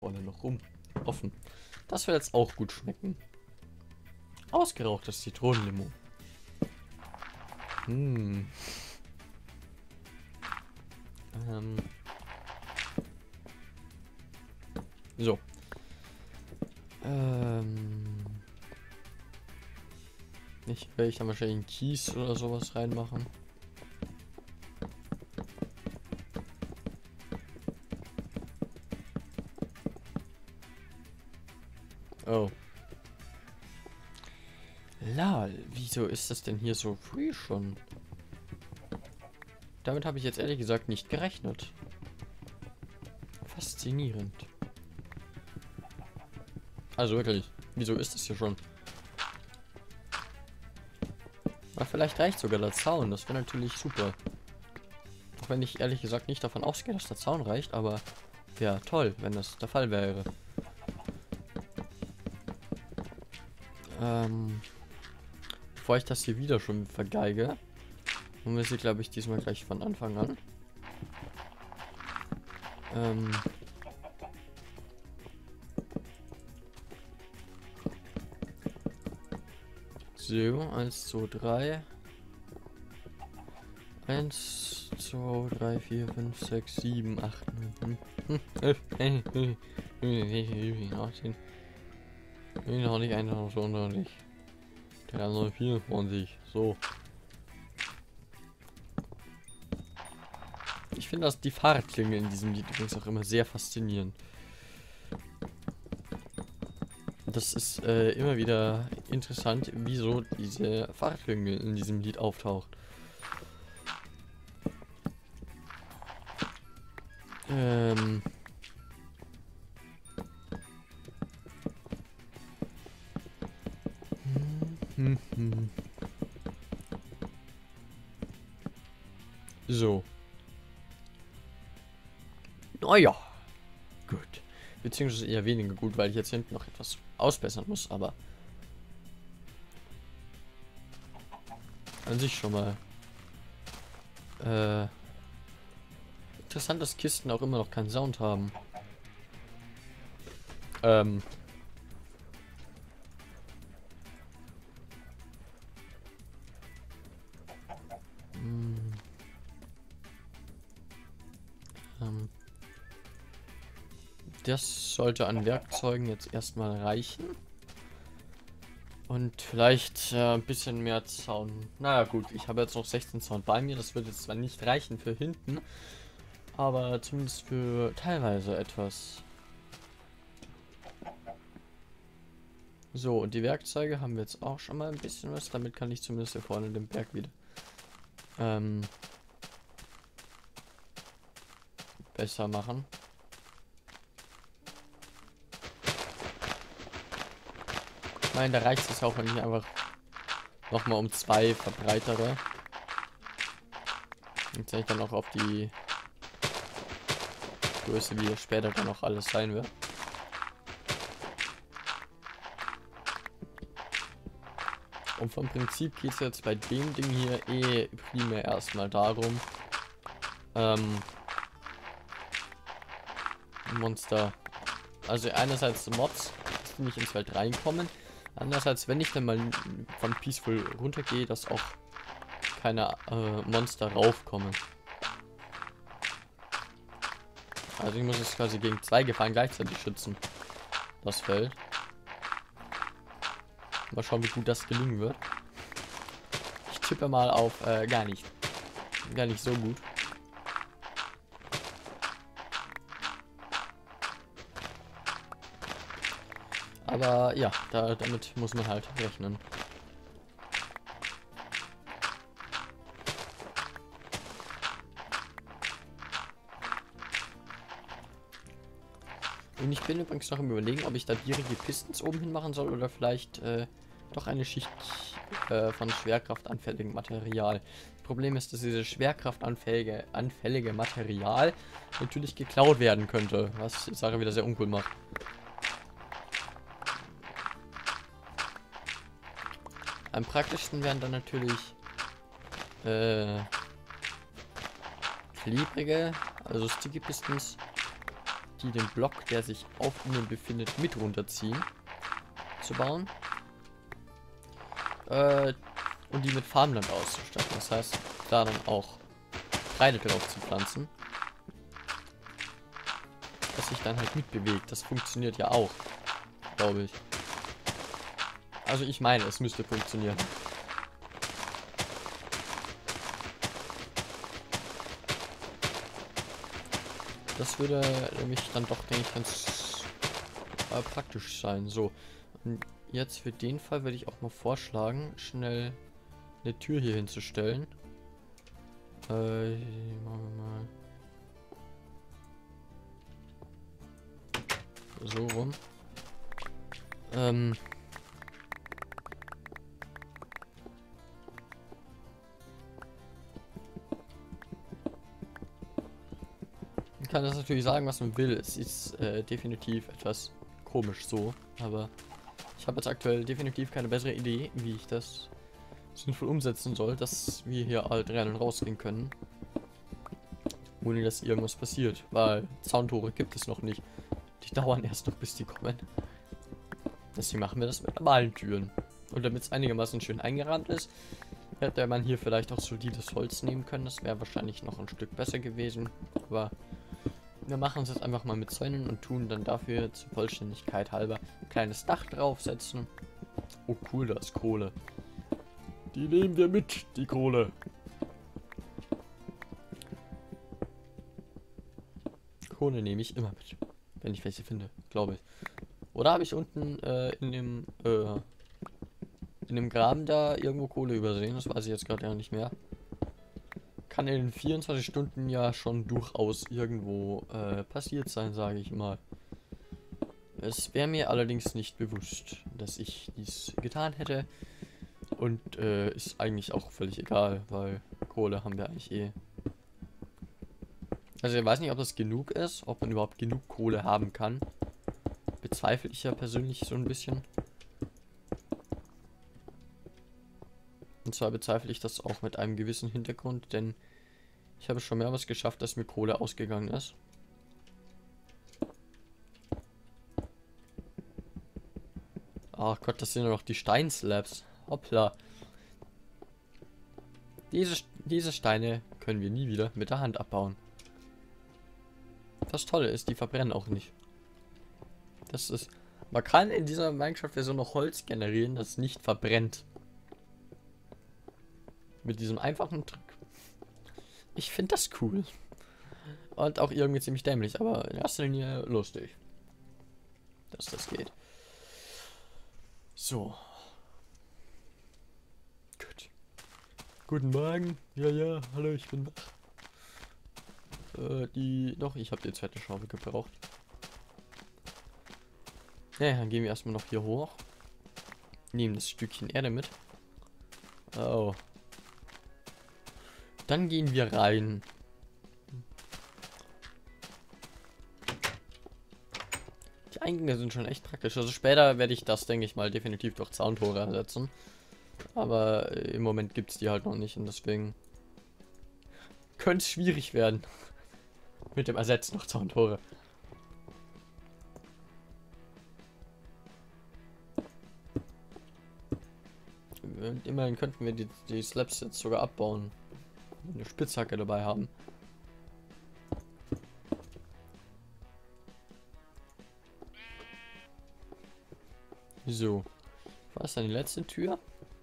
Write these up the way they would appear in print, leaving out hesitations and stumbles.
vorne noch rum. Offen. Das wird jetzt auch gut schmecken. Ausgerauchtes Zitronenlimo. So. Ich werde dann wahrscheinlich einen Kies oder sowas reinmachen. Oh. Lol, wieso ist das denn hier so früh schon? Damit habe ich jetzt ehrlich gesagt nicht gerechnet. Faszinierend. Also wirklich, wieso ist das hier schon? Aber vielleicht reicht sogar der Zaun, das wäre natürlich super. Auch wenn ich ehrlich gesagt nicht davon ausgehe, dass der Zaun reicht, aber ja, toll, wenn das der Fall wäre. Bevor ich das hier wieder schon vergeige, machen wir sie, glaube ich, diesmal gleich von Anfang an. So, 1, 2, 3. 1, 2, 3, 4, 5, 6, 7, 8, 9, 11, 18. Noch nicht 120. 324. So. Ich finde die Fahrradklingel in diesem Lied übrigens auch immer sehr faszinierend. Das ist immer wieder interessant, wieso diese Fahrradklingel in diesem Lied auftaucht. So. Naja. Gut. Beziehungsweise eher weniger gut, weil ich jetzt hinten noch etwas ausbessern muss, aber an sich schon mal interessant, dass Kisten auch immer noch keinen Sound haben. Das sollte an Werkzeugen jetzt erstmal reichen. Und vielleicht ein bisschen mehr Zaun. Naja gut, ich habe jetzt noch 16 Zaun bei mir. Das wird jetzt zwar nicht reichen für hinten, aber zumindest für teilweise etwas. So, und die Werkzeuge haben wir jetzt auch schon mal ein bisschen was. Damit kann ich zumindest hier vorne den Berg wieder besser machen. Ich meine, da reicht es auch, wenn ich einfach nochmal um 2 verbreitere. Jetzt zeige ich dann auch auf die Größe, wie später dann noch alles sein wird. Und vom Prinzip geht es jetzt bei dem Ding hier primär erstmal darum, Monster, also einerseits Mods, die nicht ins Feld reinkommen, andererseits, wenn ich dann mal von Peaceful runtergehe, dass auch keine Monster raufkommen. Also ich muss es quasi gegen 2 Gefahren gleichzeitig schützen, das Feld. Mal schauen, wie gut das gelingen wird. Ich tippe mal auf gar nicht so gut. Aber ja, damit muss man halt rechnen. Und ich bin übrigens noch im Überlegen, ob ich da direkt die Pistons oben hin machen soll oder vielleicht doch eine Schicht von schwerkraftanfälligem Material. Problem ist, dass dieses schwerkraftanfällige Material natürlich geklaut werden könnte, was die Sache wieder sehr uncool macht. Am praktischsten wären dann natürlich klebrige, also Sticky Pistons, die den Block, der sich auf ihnen befindet, mit runterziehen, zu bauen. Und die mit Farmland auszustatten. Das heißt, da dann auch Kreide drauf zu pflanzen. Dass sich dann halt mitbewegt. Das funktioniert ja auch, glaube ich. Also ich meine, es müsste funktionieren. Das würde nämlich dann doch, denke ich, ganz praktisch sein. So, und jetzt für den Fall würde ich auch mal vorschlagen, schnell eine Tür hier hinzustellen. Machen wir mal so rum. Man kann das natürlich sagen, was man will. Es ist definitiv etwas komisch so, aber ich habe jetzt aktuell definitiv keine bessere Idee, wie ich das sinnvoll umsetzen soll, dass wir hier halt rein und rausgehen können, ohne dass irgendwas passiert, weil Zauntore gibt es noch nicht. Die dauern erst noch, bis die kommen. Deswegen machen wir das mit normalen Türen. Und damit es einigermaßen schön eingerahmt ist, hätte man hier vielleicht auch solides Holz nehmen können. Das wäre wahrscheinlich noch ein Stück besser gewesen. Aber wir machen es jetzt einfach mal mit Zäunen und tun dann dafür zur Vollständigkeit halber ein kleines Dach draufsetzen. Oh cool, da ist Kohle. Die nehmen wir mit, die Kohle. Kohle nehme ich immer mit. Wenn ich welche finde, glaube ich. Oder habe ich unten in dem Graben da irgendwo Kohle übersehen? Das weiß ich jetzt gerade ja nicht mehr. Kann in den 24 Stunden ja schon durchaus irgendwo passiert sein, sage ich mal. Es wäre mir allerdings nicht bewusst, dass ich dies getan hätte. Und ist eigentlich auch völlig egal, weil Kohle haben wir eigentlich eh. Also ich weiß nicht, ob das genug ist, ob man überhaupt genug Kohle haben kann. Bezweifle ich ja persönlich so ein bisschen. Und zwar bezweifle ich das auch mit einem gewissen Hintergrund, denn ich habe schon mehrmals geschafft, dass mir Kohle ausgegangen ist. Ach Gott, das sind ja noch die Steinslabs. Hoppla. Diese Steine können wir nie wieder mit der Hand abbauen. Das Tolle ist, die verbrennen auch nicht. Das ist... Man kann in dieser Minecraft-Version noch Holz generieren, das nicht verbrennt. Mit diesem einfachen Trick. Ich finde das cool. Und auch irgendwie ziemlich dämlich, aber in erster Linie lustig. Dass das geht. So. Gut. Guten Morgen. Ja, hallo, ich bin wach. Ich habe die zweite Schaufel gebraucht. Ja, dann gehen wir erstmal noch hier hoch. Nehmen das Stückchen Erde mit. Oh. Dann gehen wir rein. Die Eingänge sind schon echt praktisch. Also später werde ich das, denke ich mal, definitiv durch Zauntore ersetzen. Aber im Moment gibt es die halt noch nicht und deswegen könnte es schwierig werden. Mit dem Ersetzen durch Zauntore. Und immerhin könnten wir die Slabs jetzt sogar abbauen. Wenn wir eine Spitzhacke dabei haben. So. Was ist dann die letzte Tür?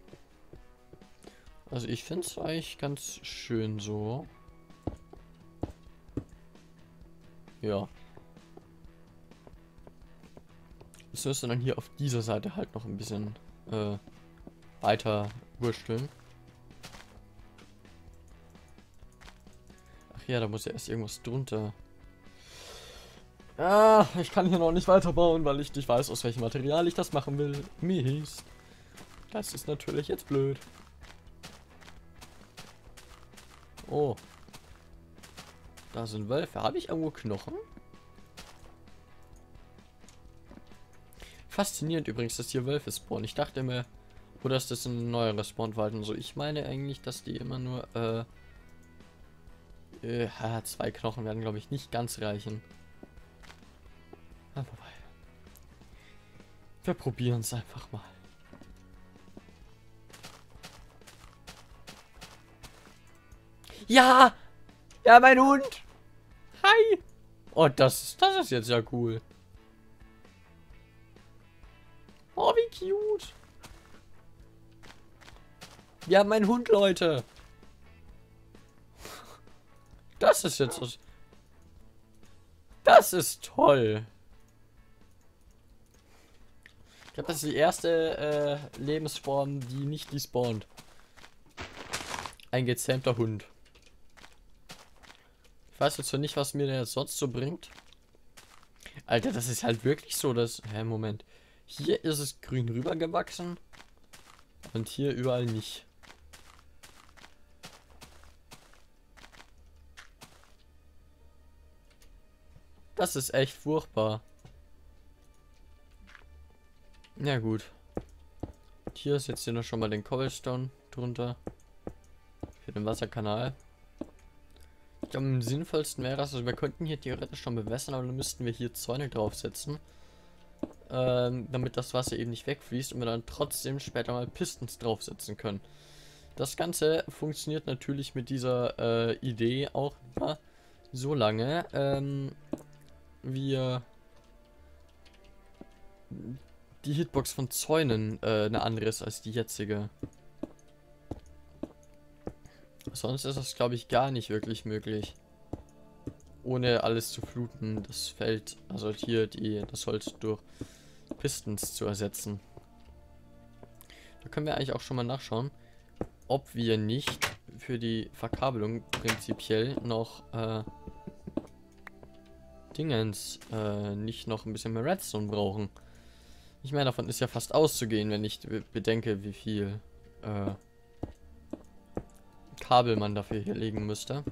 Also ich finde es eigentlich ganz schön so. Ja. Das müsste dann hier auf dieser Seite halt noch ein bisschen weiter wursteln. Ach ja, da muss ja erst irgendwas drunter. Ah, ich kann hier noch nicht weiterbauen, weil ich nicht weiß, aus welchem Material ich das machen will. Mist. Das ist natürlich jetzt blöd. Oh. Da sind Wölfe. Habe ich irgendwo Knochen? Faszinierend übrigens, dass hier Wölfe spawnen. Ich dachte mir, oder ist das ein neuerer Spawnwald und so. Ich meine eigentlich, dass die immer nur, 2 Knochen werden, glaube ich, nicht ganz reichen. vorbei. Wir probieren es einfach mal. Ja! Ja, mein Hund! Hi! Oh, das ist jetzt ja cool. Oh, wie cute. Wir haben einen Hund, Leute. Das ist jetzt was. Das ist toll. Ich glaube, das ist die erste Lebensform, die nicht despawnt. Ein gezähmter Hund. Ich weiß jetzt noch nicht, was mir der jetzt sonst so bringt. Alter, das ist halt wirklich so, dass... Hä, Moment. Hier ist es grün rübergewachsen. Und hier überall nicht. Das ist echt furchtbar. Ja gut. Hier ist jetzt hier noch schon mal den Cobblestone drunter. Für den Wasserkanal. Ich glaube, am sinnvollsten wäre es, also wir könnten hier theoretisch schon bewässern, aber dann müssten wir hier Zäune draufsetzen. Damit das Wasser eben nicht wegfließt und wir dann trotzdem später mal Pistons draufsetzen können. Das Ganze funktioniert natürlich mit dieser Idee auch immer so lange, wir die Hitbox von Zäunen eine andere ist als die jetzige. Sonst ist das, glaube ich, gar nicht wirklich möglich. Ohne alles zu fluten, das Feld, also hier das Holz durch Pistons zu ersetzen. Da können wir eigentlich auch schon mal nachschauen, ob wir nicht für die Verkabelung prinzipiell noch nicht noch ein bisschen mehr Redstone brauchen. Ich meine, davon ist ja fast auszugehen, wenn ich bedenke, wie viel Kabel man dafür hier legen müsste.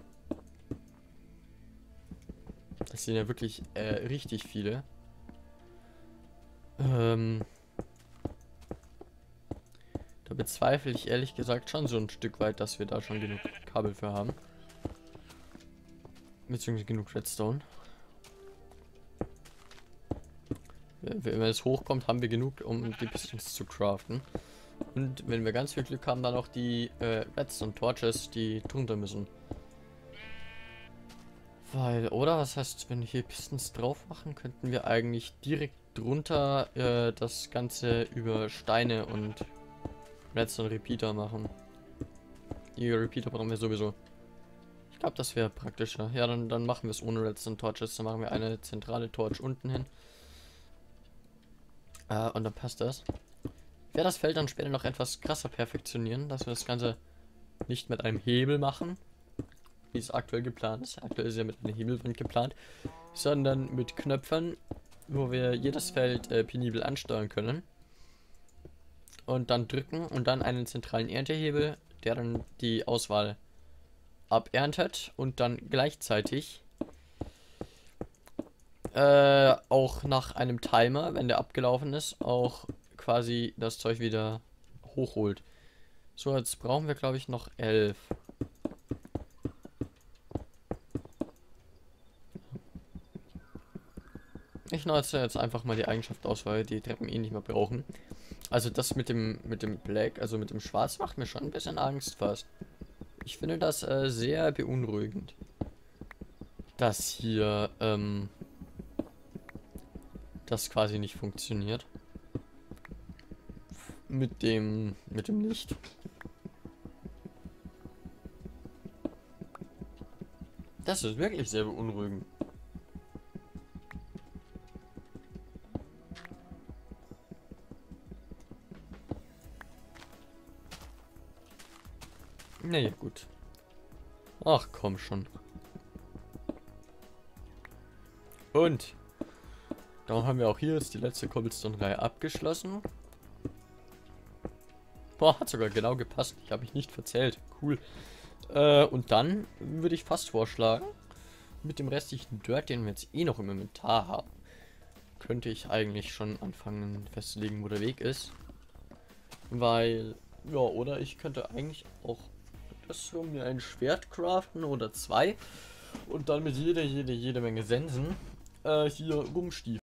Das sind ja wirklich richtig viele. Da bezweifle ich ehrlich gesagt schon so ein Stück weit, dass wir da schon genug Kabel für haben. Beziehungsweise genug Redstone. Wenn es hochkommt, haben wir genug, um die Pistons zu craften. Und wenn wir ganz viel Glück haben, dann auch die Redstone Torches, die drunter müssen. Weil, oder? Was heißt, wenn wir hier Pistons drauf machen, könnten wir eigentlich direkt drunter das Ganze über Steine und Redstone Repeater machen. Die Repeater brauchen wir sowieso. Ich glaube, das wäre praktischer. Ja, dann machen wir es ohne Redstone Torches. Dann machen wir eine zentrale Torch unten hin. Und dann passt das. Ich werde das Feld dann später noch etwas krasser perfektionieren, dass wir das Ganze nicht mit einem Hebel machen, wie es aktuell geplant ist. Aktuell ist ja mit einer Hebelwand geplant, sondern mit Knöpfen, wo wir jedes Feld penibel ansteuern können. Und dann drücken und dann einen zentralen Erntehebel, der dann die Auswahl aberntet und dann gleichzeitig auch nach einem Timer, wenn der abgelaufen ist, auch quasi das Zeug wieder hochholt. So, jetzt brauchen wir, glaube ich, noch 11. Ich nutze jetzt einfach mal die Eigenschaft aus, weil die Treppen eh nicht mehr brauchen. Also das mit dem Black, also mit dem Schwarz, macht mir schon ein bisschen Angst fast. Ich finde das sehr beunruhigend. Dass hier, das quasi nicht funktioniert. Mit dem Licht. Das ist wirklich sehr beunruhigend. Naja, gut. Ach, komm schon. Und dann haben wir auch hier jetzt die letzte Cobblestone-Reihe abgeschlossen. Boah, hat sogar genau gepasst. Ich habe mich nicht verzählt. Cool. Und dann würde ich fast vorschlagen, mit dem restlichen Dirt, den wir jetzt eh noch im Inventar haben, könnte ich eigentlich schon anfangen festzulegen, wo der Weg ist. Weil, ja, oder ich könnte eigentlich auch das so mir ein Schwert craften oder zwei und dann mit jede Menge Sensen hier rumstiefeln.